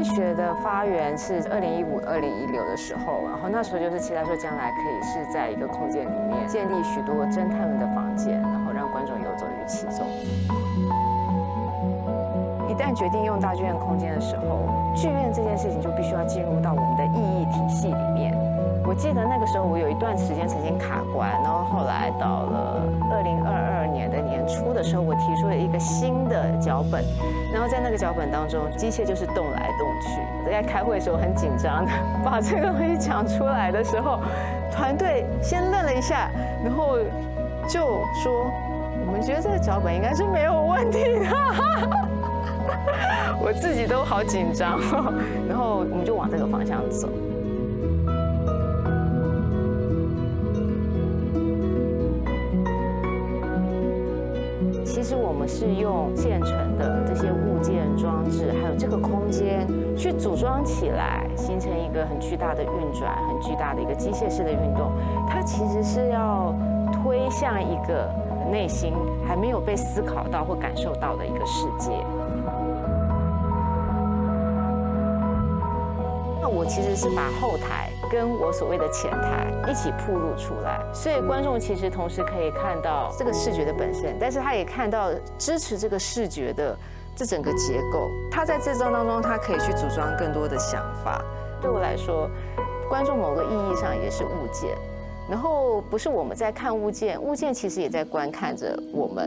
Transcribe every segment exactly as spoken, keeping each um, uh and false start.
探学的发源是二零一五、二零一六的时候，然后那时候就是期待说将来可以是在一个空间里面建立许多侦探们的房间，然后让观众游走于其中。一旦决定用大剧院空间的时候，剧院这件事情就必须要进入到我们的意义体系里面。我记得那个时候我有一段时间曾经卡关，然后后来到了二零二二年的年初的时候，我提出了一个新的脚本，然后在那个脚本当中，机械就是动来动去。在开会的时候很紧张的把这个东西讲出来的时候，团队先愣了一下，然后就说：“我们觉得这个脚本应该是没有问题的。”我自己都好紧张，然后我们就往这个方向走。其实我们是用现成的这些物件、装置，还有这个空间去组装起来，形成一个很巨大的运转、很巨大的一个机械式的运动。它其实是要推向一个内心还没有被思考到或感受到的一个世界。那我其实是把后台跟我所谓的前台一起铺露出来，所以观众其实同时可以看到这个视觉的本身，但是他也看到支持这个视觉的这整个结构。他在这章当中，他可以去组装更多的想法。对我来说，观众某个意义上也是物件，然后不是我们在看物件，物件其实也在观看着我们。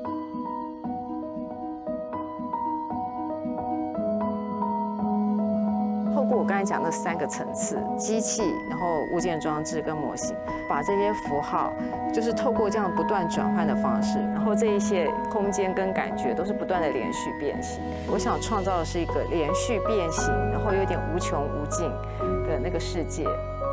透过我刚才讲的三个层次，机器，然后物件装置跟模型，把这些符号，就是透过这样不断转换的方式，然后这一些空间跟感觉都是不断的连续变形。我想创造的是一个连续变形，然后有点无穷无尽的那个世界。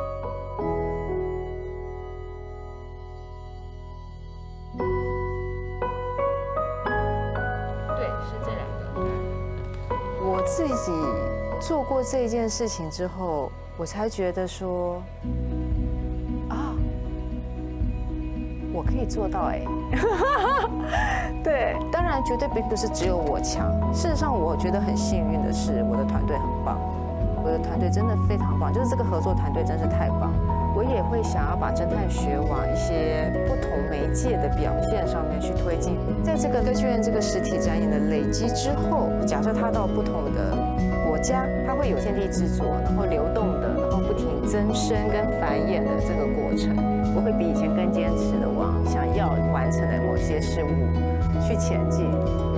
对，是这两个。我自己做过这件事情之后，我才觉得说，啊，我可以做到哎。对，当然绝对并不是只有我强。事实上，我觉得很幸运的是，我的团队很棒，我的团队真的非常棒，就是这个合作团队真是太棒。我也会想要把侦探学往一些不同媒介的表现上面去推进。在这个歌剧院这个实体展演的累积之后，假设它到不同的国家，它会有现地制作，然后流动的，然后不停增生跟繁衍的这个过程，我会比以前更坚持的往想要完成的某些事物去前进。